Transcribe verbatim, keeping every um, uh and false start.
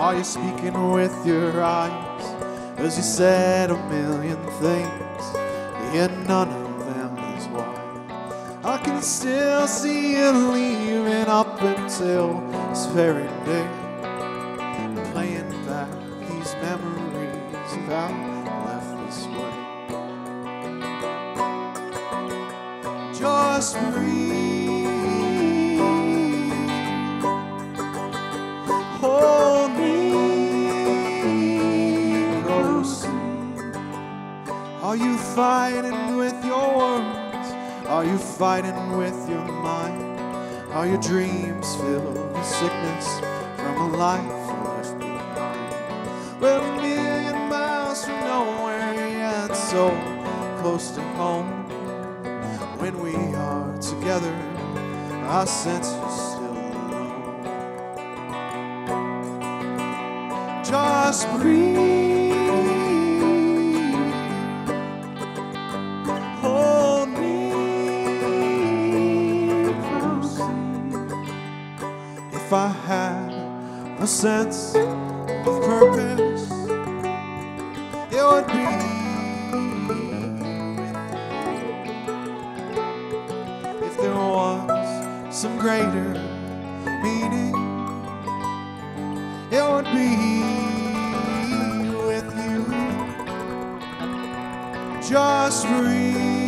Are you speaking with your eyes? As you said a million things, yet none of them is why. I can still see you leaving up until this very day, playing back these memories of how I left this way. Just breathe, hold me close. Are you fighting with your words? Are you fighting with your mind? Are your dreams filled with sickness from a life left behind? We're a million miles from nowhere, yet so close to home. When we are together, our senses still alone. Just breathe, hold me close. If I had a sense of purpose, it would be there was some greater meaning, it would be with you. Just breathe.